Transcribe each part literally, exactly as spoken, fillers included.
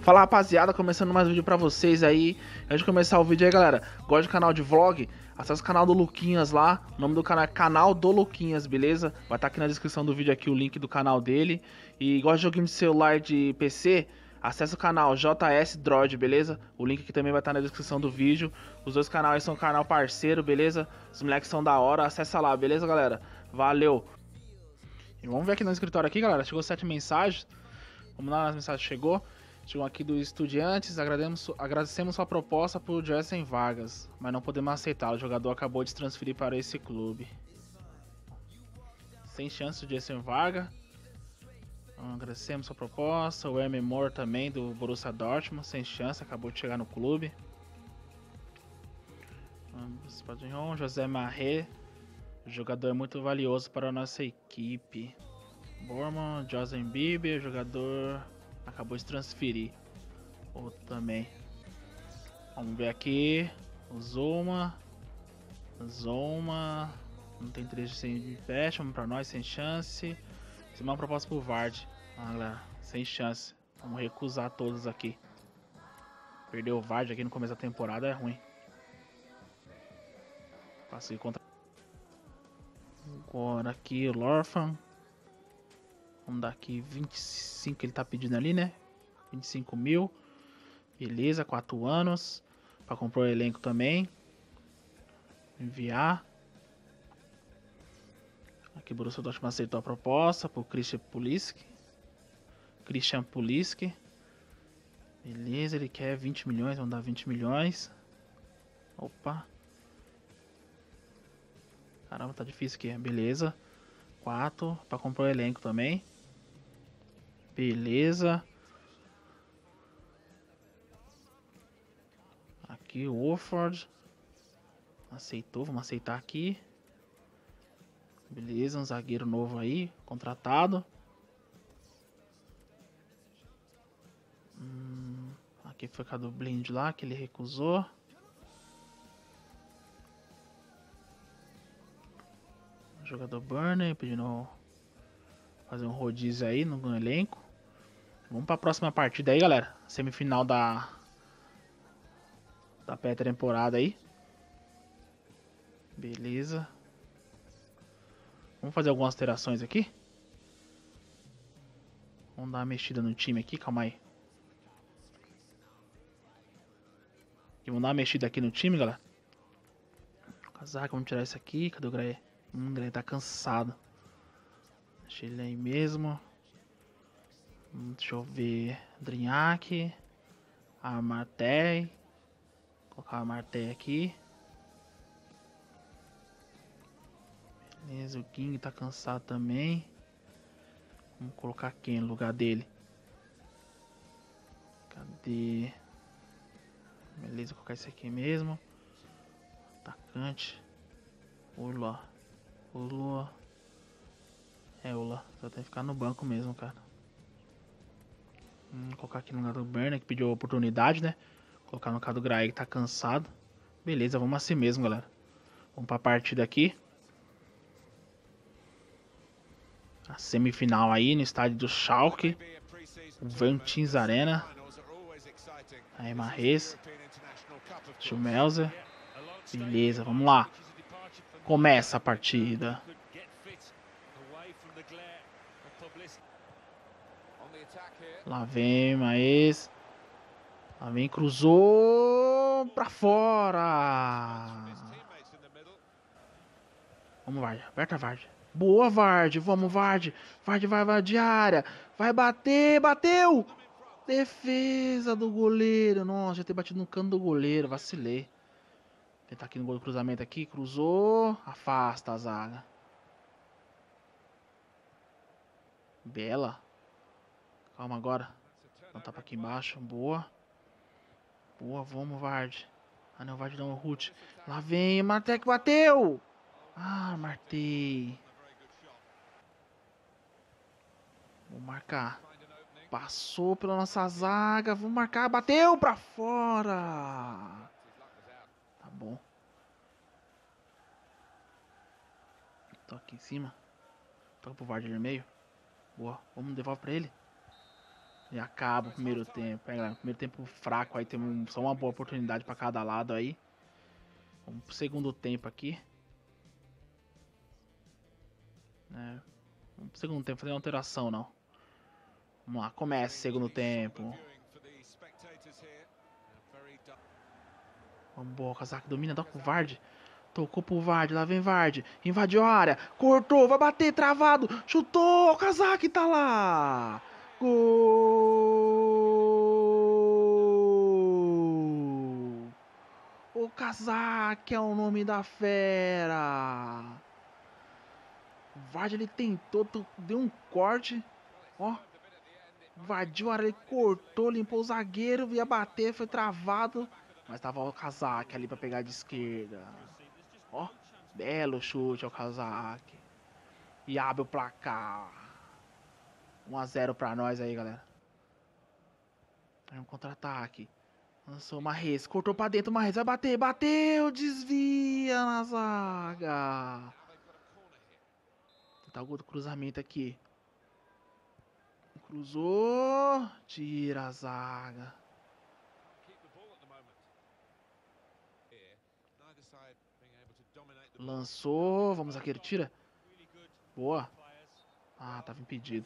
Fala rapaziada, começando mais um vídeo pra vocês aí. Antes de começar o vídeo aí, galera, gosta de canal de vlog? Acesse o canal do Luquinhas lá. O nome do canal é Canal do Luquinhas, beleza? Vai estar aqui na descrição do vídeo aqui o link do canal dele. E gosta de joguinho de celular de P C? Acesse o canal J S Droid, beleza? O link aqui também vai estar na descrição do vídeo. Os dois canais são canal parceiro, beleza? Os moleques são da hora, acessa lá, beleza, galera? Valeu! E vamos ver aqui no escritório aqui, galera. Chegou sete mensagens. Vamos lá nas mensagens que chegou. Chegou aqui do Estudiantes, agradecemos, agradecemos sua proposta por Jessen Vargas, mas não podemos aceitá-lo, o jogador acabou de se transferir para esse clube. Sem chance de Jessen Vargas. Agradecemos sua proposta. O M. Moore também, do Borussia Dortmund, sem chance, acabou de chegar no clube. José Marré, o jogador é muito valioso para a nossa equipe. Borman, Josen Bieber, jogador acabou de transferir. Outro também. Vamos ver aqui. O Zoma. Zoma. Não tem interesse de empréstimo pra nós, sem chance. Isso é uma proposta pro Vard. Ah, galera, sem chance. Vamos recusar todos aqui. Perder o Vard aqui no começo da temporada é ruim. Passei contra. Agora aqui o Lorfan. Vamos dar aqui vinte e cinco que ele tá pedindo ali, né? vinte e cinco mil. Beleza, quatro anos. Para comprar o elenco também. Enviar. Aqui o Borussia Dortmund aceitou a proposta por Christian Pulisic. Christian Pulisic. Beleza, ele quer vinte milhões, vamos dar vinte milhões. Opa. Caramba, tá difícil aqui. Beleza. quatro para comprar o elenco também. Beleza. Aqui o Wolford. Aceitou, vamos aceitar aqui. Beleza, um zagueiro novo aí, contratado. Hum, aqui foi a do Blind lá, que ele recusou. O jogador Burner pedindo fazer um rodízio aí no, no elenco. Vamos para a próxima partida aí, galera. Semifinal da da pré-temporada aí. Beleza. Vamos fazer algumas alterações aqui. Vamos dar uma mexida no time aqui, calma aí. E vamos dar uma mexida aqui no time, galera. Casaca, vamos tirar isso aqui. Cadê o Graé? Hum, o Graé tá cansado. Deixa ele aí mesmo. Hum, deixa eu ver. Drinhaque. Amartey. Colocar o Amartey aqui. Beleza, o King tá cansado também. Vamos colocar quem no lugar dele? Cadê? Beleza, vou colocar esse aqui mesmo. Atacante. Ula. Ula. É, Ula. Só tem que ficar no banco mesmo, cara. Hum, vou colocar aqui no lugar do Burner, que pediu a oportunidade, né? Vou colocar no lugar do Graeg, que tá cansado. Beleza, vamos assim mesmo, galera. Vamos pra partida aqui. A semifinal aí no estádio do Schalke. O Vantins Arena. Aí, Marrez. Schumelzer. Beleza, vamos lá. Começa a partida. Lá vem, Maes. Lá vem, cruzou pra fora. Vamos, Vard. Aperta, Vard. Boa, Vard. Vamos, Vard. Vard vai, vai de área. Vai bater, bateu. Defesa do goleiro. Nossa, já ter batido no cano do goleiro. Vacilei. Tentar aqui no gol do cruzamento aqui. Cruzou. Afasta a zaga. Bela. Calma agora. Dá um tapa aqui embaixo. Boa. Boa, vamos, Vard. Ah, não, Vard não, o Ruth. Lá vem, Martek bateu. Ah, Martei. Vou marcar. Passou pela nossa zaga. Vamos marcar. Bateu pra fora. Tá bom. Tô aqui em cima. Toca pro Vard no meio. Boa. Vamos devolver pra ele. E acaba o primeiro tempo. É, galera, primeiro tempo fraco aí, tem um, só uma boa oportunidade pra cada lado aí. Vamos pro segundo tempo aqui. É, vamos pro segundo tempo, fazer uma alteração não. Vamos lá, começa o segundo tempo. Vamos, boa, o Kazak domina, dá com o Vard. Tocou pro Vard, lá vem Vard. Invadiu a área, cortou, vai bater, travado. Chutou, o Kazak tá lá. Gol! O Kazak é o nome da fera. O Vard, ele tentou, deu um corte. Ó. Invadiu a área, ele cortou, limpou o zagueiro, ia bater, foi travado. Mas tava o Kazak ali pra pegar de esquerda. Ó, belo chute ao Kazak. E abre o placar. um a zero pra nós aí, galera. É um contra-ataque. Lançou o Marrez, cortou pra dentro, o Marrez vai bater, bateu, desvia na zaga. Tentar o gol do cruzamento aqui. Cruzou, tira a zaga. Lançou, vamos zagueiro, tira. Boa. Ah, tava impedido.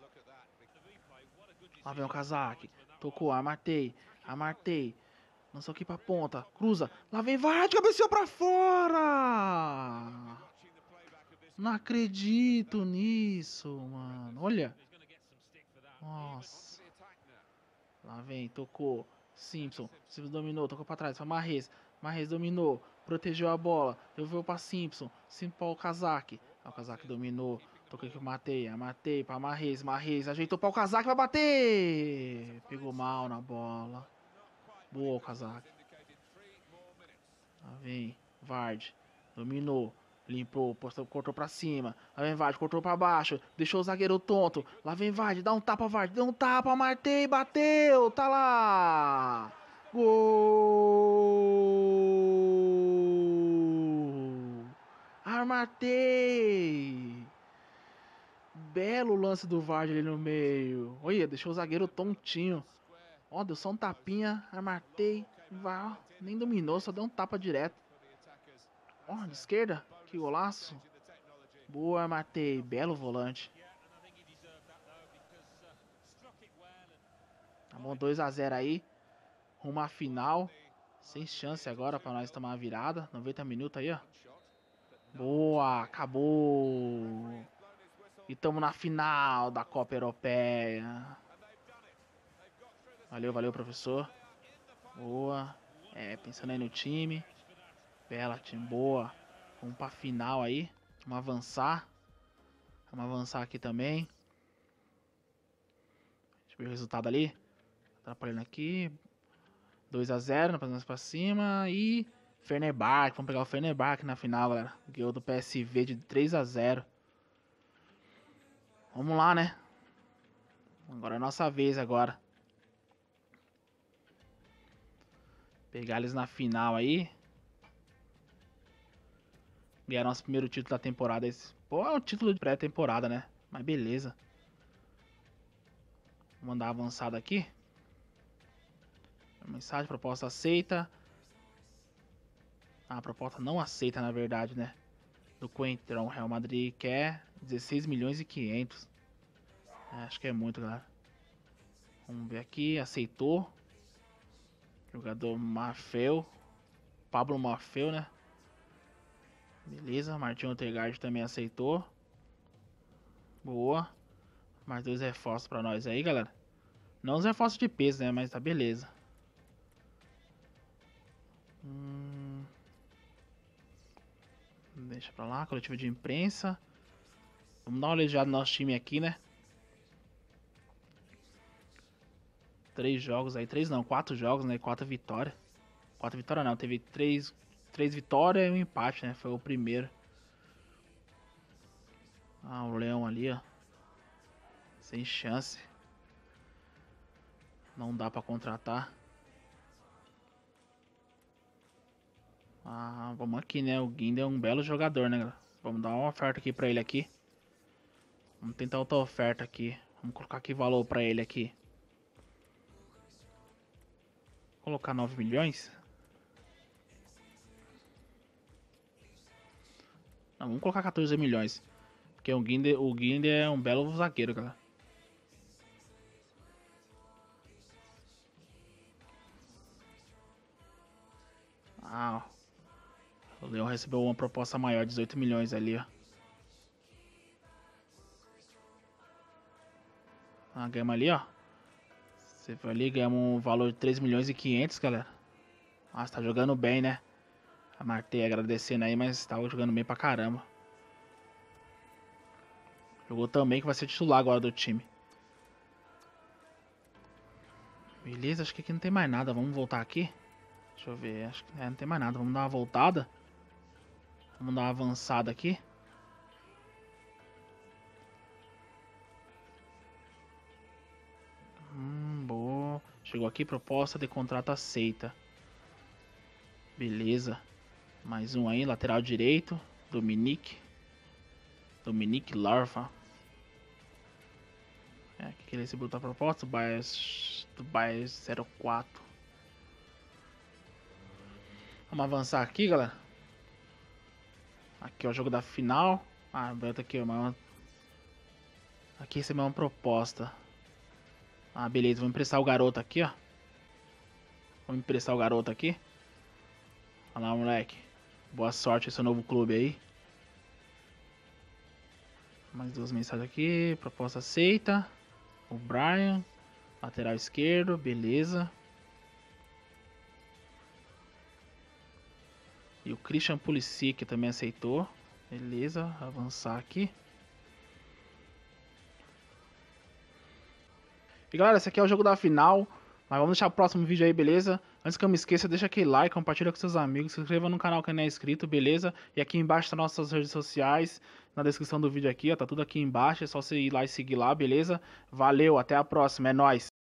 Lá vem o Kazak. Tocou, amartei, amartei. Lançou aqui pra ponta, cruza. Lá vem Vard, cabeceou pra fora. Não acredito nisso, mano. Olha. Nossa. Lá vem, tocou. Simpson. Simpson dominou, tocou pra trás. Foi Marrez. Marrez dominou. Protegeu a bola. Devolveu pra Simpson. Simpson para o Kazak. O Kazak dominou. Toquei que eu matei. Matei pra Marrez. Marrez ajeitou para o Kazak. Vai bater. Pegou mal na bola. Boa o Kazak. Lá vem. Vard. Dominou. Limpou, postou, cortou pra cima. Lá vem Vard, cortou pra baixo. Deixou o zagueiro tonto. Lá vem Vard, dá um tapa, Vard. Deu um tapa, martei, bateu. Tá lá. Gol. Armatei. Belo lance do Vard ali no meio. Olha, deixou o zagueiro tontinho. Ó, deu só um tapinha. Armatei. Vai, ó, nem dominou, só deu um tapa direto. Ó, de esquerda. Que golaço. Boa, matei. Belo volante. Tá bom, dois a zero aí. Rumo à final. Sem chance agora pra nós tomar a virada. noventa minutos aí, ó. Boa, acabou. E tamo na final da Copa Europeia. Valeu, valeu, professor. Boa. É, pensando aí no time. Bela, time, boa. Vamos pra final aí. Vamos avançar. Vamos avançar aqui também. Deixa eu ver o resultado ali. Atrapalhando aqui. dois a zero, nós pra cima. E Fenerbahçe. Vamos pegar o Fenerbahçe na final, galera. Ganhou do P S V de três a zero. Vamos lá, né? Agora é a nossa vez agora. Pegar eles na final aí. Ganhar nosso primeiro título da temporada. Esse, pô, é um título de pré-temporada, né? Mas beleza. Vou mandar avançado aqui. Mensagem, proposta aceita. Ah, a proposta não aceita, na verdade, né? Do Coentrão, Real Madrid quer dezesseis milhões e quinhentos. É, acho que é muito, galera. Vamos ver aqui, aceitou. Jogador Marfeu. Pablo Marfeu, né? Beleza, Martinho Odegaard também aceitou. Boa. Mais dois reforços pra nós aí, galera. Não os reforços de peso, né? Mas tá beleza. Hum... Deixa pra lá, coletivo de imprensa. Vamos dar uma olhada no nosso time aqui, né? Três jogos aí, três não, quatro jogos, né? Quatro vitórias. Quatro vitórias não, teve três, três vitórias e um empate, né? Foi o primeiro. Ah, o Leão ali, ó. Sem chance. Não dá pra contratar. Ah, vamos aqui, né? O Guinda é um belo jogador, né, galera? Vamos dar uma oferta aqui pra ele aqui. Vamos tentar outra oferta aqui. Vamos colocar aqui valor pra ele aqui. colocar nove milhões. Não, vamos colocar quatorze milhões. Porque o Guinder, o Guinder é um belo zagueiro, galera. Ah, ó. O Leão recebeu uma proposta maior, dezoito milhões ali, ó. Ah, ganhamos ali, ó. Você foi ali, ganhamos um valor de três milhões e quinhentos, galera. Nossa, tá jogando bem, né? A Martei agradecendo aí, mas tava jogando bem pra caramba. Jogou também, que vai ser titular agora do time. Beleza, acho que aqui não tem mais nada. Vamos voltar aqui. Deixa eu ver, acho que é, não tem mais nada. Vamos dar uma voltada. Vamos dar uma avançada aqui. Hum, boa. Chegou aqui, proposta de contrato aceita. Beleza. Mais um aí, lateral direito. Dominique. Dominique Larva. É, o que, que ele recebeu da proposta? Do Bias, do Bias zero quatro. Vamos avançar aqui, galera. Aqui é o jogo da final. Ah, bota aqui, uma... Aqui recebeu uma proposta. Ah, beleza. Vou emprestar o garoto aqui, ó. Vou emprestar o garoto aqui. Olha lá, moleque. Boa sorte esse novo clube aí. Mais duas mensagens aqui. Proposta aceita. O Brian. Lateral esquerdo. Beleza. E o Christian Pulisic também aceitou. Beleza. Avançar aqui. E galera, esse aqui é o jogo da final. Mas vamos deixar o próximo vídeo aí, beleza? Antes que eu me esqueça, deixa aquele like, compartilha com seus amigos, se inscreva no canal que não é inscrito, beleza? E aqui embaixo tá nossas redes sociais, na descrição do vídeo aqui, ó, tá tudo aqui embaixo, é só você ir lá e seguir lá, beleza? Valeu, até a próxima, é nóis!